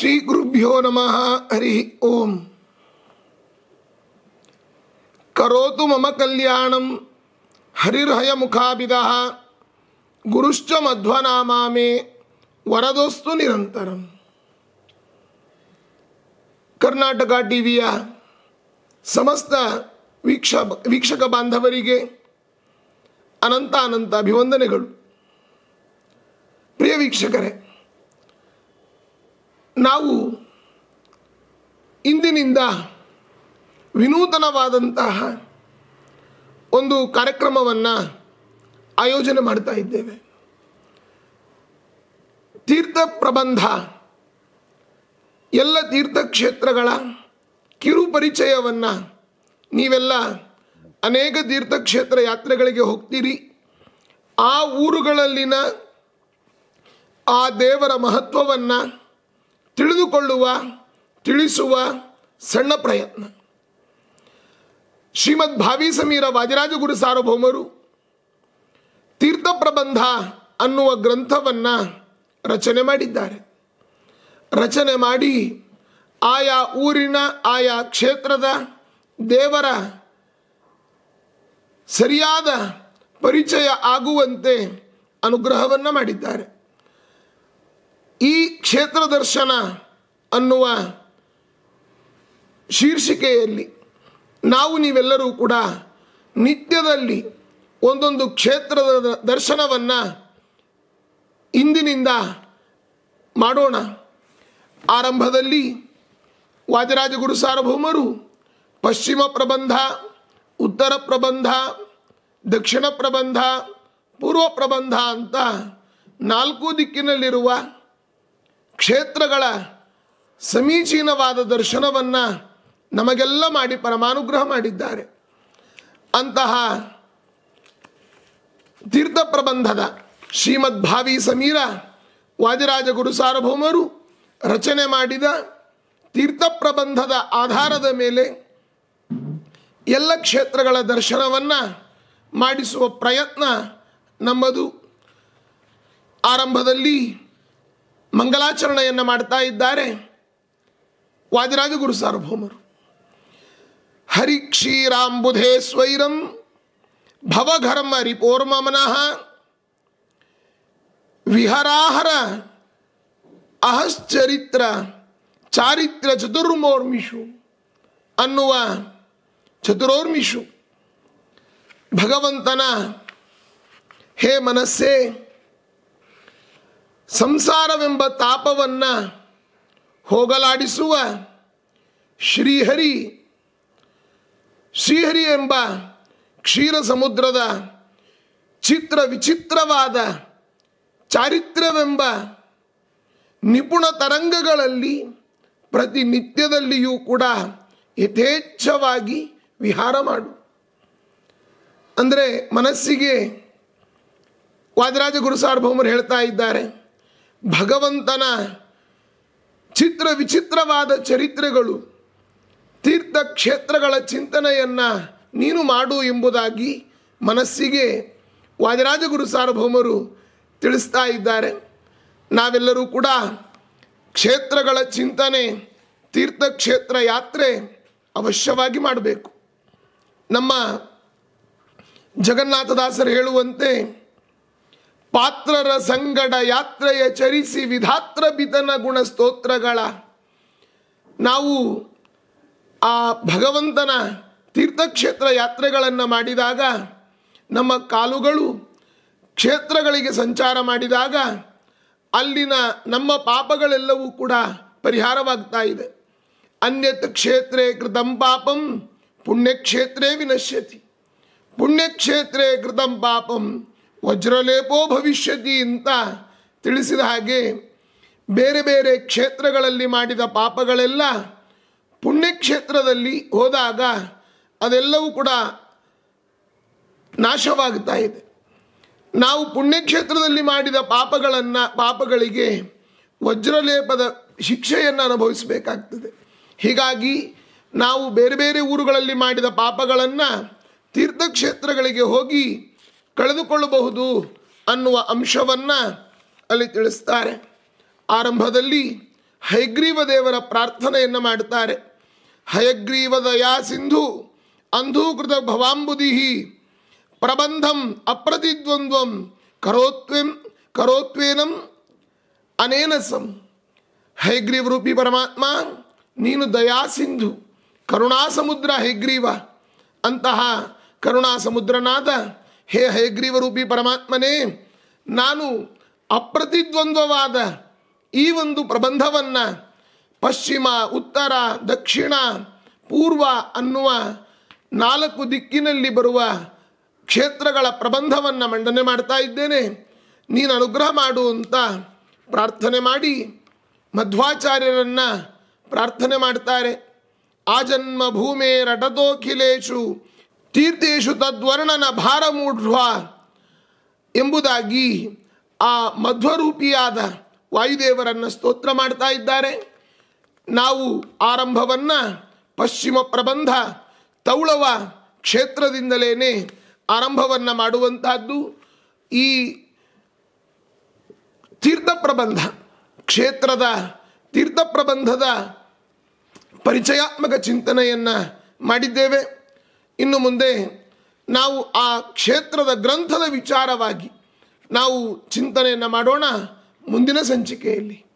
ಶ್ರೀ ಗುರುಭ್ಯೋ ನಮಃ. ಹರಿ ಓಂ. ಕರೋತು ಮಮ ಕಲ್ಯಾಣಂ ಹರಿರ್ಹಯ ಮುಖಾಭಿದಃ ಗುರುಶ್ಚ ಮಧ್ವನಾಮಾಮೇ ವರದೋಸ್ತು ನಿರಂತರಂ. ಕರ್ನಾಟಕ ಟಿವಿಯ ಸಮಸ್ತ ವೀಕ್ಷಕ ಬಾಂಧವರಿಗೆ ಅನಂತ ಅಭಿವಂದನೆಗಳು. ಪ್ರಿಯ ವೀಕ್ಷಕರೇ, ನಾವು ಇಂದಿನಿಂದ ವಿನೂತನವಾದಂತಹ ಒಂದು ಕಾರ್ಯಕ್ರಮವನ್ನು ಆಯೋಜನೆ ಮಾಡ್ತಾ ಇದ್ದೇವೆ. ತೀರ್ಥ ಪ್ರಬಂಧ, ಎಲ್ಲ ತೀರ್ಥಕ್ಷೇತ್ರಗಳ ಕಿರು ಪರಿಚಯವನ್ನು, ನೀವೆಲ್ಲ ಅನೇಕ ತೀರ್ಥಕ್ಷೇತ್ರ ಯಾತ್ರೆಗಳಿಗೆ ಹೋಗ್ತೀರಿ. ಆ ಊರುಗಳಲ್ಲಿನ ಆ ದೇವರ ಮಹತ್ವವನ್ನು ತಿಳಿಸುವ ಸಣ್ಣ ಪ್ರಯತ್ನ. ಶ್ರೀಮದ್ ಭಾವಿ ಸಮೀರ ವಾದಿರಾಜ ಗುರು ಸಾರ್ವಭೌಮರು ತೀರ್ಥ ಪ್ರಬಂಧ ಅನ್ನುವ ಗ್ರಂಥವನ್ನು ರಚನೆ ಮಾಡಿದ್ದಾರೆ. ರಚನೆ ಮಾಡಿ ಆಯಾ ಊರಿನ ಆಯಾ ಕ್ಷೇತ್ರದ ದೇವರ ಸರಿಯಾದ ಪರಿಚಯ ಆಗುವಂತೆ ಅನುಗ್ರಹವನ್ನು ಮಾಡಿದ್ದಾರೆ. ಈ ಕ್ಷೇತ್ರ ದರ್ಶನ ಅನ್ನುವ ಶೀರ್ಷಿಕೆಯಲ್ಲಿ ನಾವು ನೀವೆಲ್ಲರೂ ಕೂಡ ನಿತ್ಯದಲ್ಲಿ ಒಂದೊಂದು ಕ್ಷೇತ್ರದ ದರ್ಶನವನ್ನು ಇಂದಿನಿಂದ ಮಾಡೋಣ. ಆರಂಭದಲ್ಲಿ ವಾದಿರಾಜ ಗುರು ಸಾರ್ವಭೌಮರು ಪಶ್ಚಿಮ ಪ್ರಬಂಧ, ಉತ್ತರ ಪ್ರಬಂಧ, ದಕ್ಷಿಣ ಪ್ರಬಂಧ, ಪೂರ್ವ ಪ್ರಬಂಧ ಅಂತ 4 ದಿಕ್ಕಿನಲ್ಲಿರುವ ಕ್ಷೇತ್ರಗಳ ಸಮೀಚೀನವಾದ ದರ್ಶನವನ್ನು ನಮಗೆಲ್ಲ ಮಾಡಿ ಪರಮಾನುಗ್ರಹ ಮಾಡಿದ್ದಾರೆ. ಅಂತಹ ತೀರ್ಥ ಪ್ರಬಂಧದ ಶ್ರೀಮದ್ ಭಾವಿ ಸಮೀರ ವಾದಿರಾಜ ಗುರು ಸಾರ್ವಭೌಮರು ರಚನೆ ಮಾಡಿದ ತೀರ್ಥ ಪ್ರಬಂಧದ ಆಧಾರದ ಮೇಲೆ ಎಲ್ಲ ಕ್ಷೇತ್ರಗಳ ದರ್ಶನವನ್ನು ಮಾಡಿಸುವ ಪ್ರಯತ್ನ ನಮ್ಮದು. ಆರಂಭದಲ್ಲಿ ಮಂಗಲಾಚರಣೆಯನ್ನು ಮಾಡ್ತಾ ಇದ್ದಾರೆ ವಾದಿರಾಜ ಗುರು ಸಾರ್ವಭೌಮರು. ಹರಿ ಕ್ಷೀರಾಂಬುಧೇ ಸ್ವೈರಂ ಭವಘರ್ಮ ರಿಪೋರ್ಮನಃ ವಿಹರಾಹರ ಚಾರಿತ್ರ ಚತುರ್ಮೋರ್ಮಿಷು ಅನ್ನುವ ಚತುರೋರ್ಮಿಷು. ಭಗವಂತನ ಹೇ ಮನಸ್ಸೇ, ಸಂಸಾರವೆಂಬ ತಾಪವನ್ನು ಹೋಗಲಾಡಿಸುವ ಶ್ರೀಹರಿ ಎಂಬ ಕ್ಷೀರ ಸಮುದ್ರದ ವಿಚಿತ್ರವಾದ ಚಾರಿತ್ರ್ಯವೆಂಬ ನಿಪುಣ ತರಂಗಗಳಲ್ಲಿ ಪ್ರತಿನಿತ್ಯದಲ್ಲಿಯೂ ಕೂಡ ಯಥೇಚ್ಛವಾಗಿ ವಿಹಾರ ಮಾಡು. ಅಂದರೆ ಮನಸ್ಸಿಗೆ ವಾದಿರಾಜ ಗುರು ಸಾರ್ವಭೌಮರು ಹೇಳ್ತಾ ಇದ್ದಾರೆ, ಭಗವಂತನ ವಿಚಿತ್ರವಾದ ಚರಿತ್ರೆಗಳು, ತೀರ್ಥಕ್ಷೇತ್ರಗಳ ಚಿಂತನೆಯನ್ನು ನೀನು ಮಾಡು ಎಂಬುದಾಗಿ ಮನಸ್ಸಿಗೆ ವಾದಿರಾಜ ಗುರು ಸಾರ್ವಭೌಮರು ತಿಳಿಸ್ತಾ ಇದ್ದಾರೆ. ನಾವೆಲ್ಲರೂ ಕೂಡ ಕ್ಷೇತ್ರಗಳ ಚಿಂತನೆ, ತೀರ್ಥಕ್ಷೇತ್ರ ಯಾತ್ರೆ ಅವಶ್ಯವಾಗಿ ಮಾಡಬೇಕು. ನಮ್ಮ ಜಗನ್ನಾಥದಾಸರು ಹೇಳುವಂತೆ, ಪಾತ್ರರ ಸಂಗಡ ಯಾತ್ರೆಯ ಚರಿಸಿ ವಿಧಾತ್ರ ಬಿತನ ಗುಣ ಸ್ತೋತ್ರಗಳ. ನಾವು ಆ ಭಗವಂತನ ತೀರ್ಥಕ್ಷೇತ್ರ ಯಾತ್ರೆಗಳನ್ನು ಮಾಡಿದಾಗ, ನಮ್ಮ ಕಾಲುಗಳು ಕ್ಷೇತ್ರಗಳಿಗೆ ಸಂಚಾರ ಮಾಡಿದಾಗ ಅಲ್ಲಿನ ನಮ್ಮ ಪಾಪಗಳೆಲ್ಲವೂ ಕೂಡ ಪರಿಹಾರವಾಗ್ತಾ ಇದೆ. ಅನ್ಯತ್ ಕ್ಷೇತ್ರೇ ಕೃತಂ ಪಾಪಂ ಪುಣ್ಯಕ್ಷೇತ್ರೇ ವಿನಶ್ಯತಿ, ಪುಣ್ಯಕ್ಷೇತ್ರೇ ಕೃತಂ ಪಾಪಂ ವಜ್ರಲೇಪೋ ಭವಿಷ್ಯತಿ ಅಂತ ತಿಳಿಸಿದ ಹಾಗೆ, ಬೇರೆ ಬೇರೆ ಕ್ಷೇತ್ರಗಳಲ್ಲಿ ಮಾಡಿದ ಪಾಪಗಳೆಲ್ಲ ಪುಣ್ಯಕ್ಷೇತ್ರದಲ್ಲಿ ಹೋದಾಗ ಅದೆಲ್ಲವೂ ಕೂಡ ನಾಶವಾಗ್ತಾ ಇದೆ. ನಾವು ಪುಣ್ಯಕ್ಷೇತ್ರದಲ್ಲಿ ಮಾಡಿದ ಪಾಪಗಳಿಗೆ ವಜ್ರಲೇಪದ ಶಿಕ್ಷೆಯನ್ನು ಅನುಭವಿಸಬೇಕಾಗ್ತದೆ. ಹೀಗಾಗಿ ನಾವು ಬೇರೆ ಬೇರೆ ಊರುಗಳಲ್ಲಿ ಮಾಡಿದ ಪಾಪಗಳನ್ನು ತೀರ್ಥಕ್ಷೇತ್ರಗಳಿಗೆ ಹೋಗಿ ಕಳೆದುಕೊಳ್ಳಬಹುದು ಅನ್ನುವ ಅಂಶವನ್ನು ಅಲ್ಲಿ ತಿಳಿಸ್ತಾರೆ. ಆರಂಭದಲ್ಲಿ ಹಯಗ್ರೀವ ದೇವರ ಪ್ರಾರ್ಥನೆಯನ್ನು ಮಾಡ್ತಾರೆ. ಹಯಗ್ರೀವ ದಯಾ ಸಿಂಧು ಅಂಧೂಕೃತ ಭವಾಂಬುದಿಹಿ ಪ್ರಬಂಧಂ ಅಪ್ರತಿದ್ವಂದ್ವಂ ಕರೋತ್ವೇನಂ ಅನೇನ ಸಂ. ಹಯಗ್ರೀವ ರೂಪಿ ಪರಮಾತ್ಮ, ನೀನು ದಯಾ ಸಿಂಧು, ಕರುಣಾ ಸಮುದ್ರ ಹಯಗ್ರೀವ. ಅಂತಹ ಕರುಣಾ ಸಮುದ್ರನಾದ ಹೇ ಹಯಗ್ರೀವ ರೂಪಿ ಪರಮಾತ್ಮನೇ, ನಾನು ಅಪ್ರತಿದ್ವಂದ್ವವಾದ ಈ ಒಂದು ಪ್ರಬಂಧವನ್ನು ಪಶ್ಚಿಮ, ಉತ್ತರ, ದಕ್ಷಿಣ, ಪೂರ್ವ ಅನ್ನುವ 4 ದಿಕ್ಕಿನಲ್ಲಿ ಬರುವ ಕ್ಷೇತ್ರಗಳ ಪ್ರಬಂಧವನ್ನು ಮಂಡನೆ ಮಾಡ್ತಾ ಇದ್ದೇನೆ. ನೀನು ಅನುಗ್ರಹ ಮಾಡು ಅಂತ ಪ್ರಾರ್ಥನೆ ಮಾಡಿ ಮಧ್ವಾಚಾರ್ಯರನ್ನು ಪ್ರಾರ್ಥನೆ ಮಾಡ್ತಾರೆ. ಆಜನ್ಮ ಭೂಮೇರಟತೋಖಿಲೇಶು ತೀರ್ಥೇಶು ತದ್ವರ್ಣನ ಭಾರಮೂಢ್ವ ಎಂಬುದಾಗಿ ಆ ಮಧ್ವರೂಪಿಯಾದ ವಾಯುದೇವರನ್ನು ಸ್ತೋತ್ರ ಮಾಡ್ತಾ ಇದ್ದಾರೆ. ನಾವು ಆರಂಭವನ್ನು ಪಶ್ಚಿಮ ಪ್ರಬಂಧ ತೌಳವ ಕ್ಷೇತ್ರದಿಂದಲೇ ಆರಂಭವನ್ನು ಮಾಡುವಂತಹದ್ದು. ಈ ತೀರ್ಥ ಪ್ರಬಂಧ ಕ್ಷೇತ್ರದ ತೀರ್ಥ ಪ್ರಬಂಧದ ಪರಿಚಯಾತ್ಮಕ ಚಿಂತನೆಯನ್ನು ಮಾಡಿದ್ದೇವೆ. ಇನ್ನು ಮುಂದೆ ನಾವು ಆ ಕ್ಷೇತ್ರದ ಗ್ರಂಥದ ವಿಚಾರವಾಗಿ ನಾವು ಚಿಂತನೆಯನ್ನು ಮಾಡೋಣ ಮುಂದಿನ ಸಂಚಿಕೆಯಲ್ಲಿ.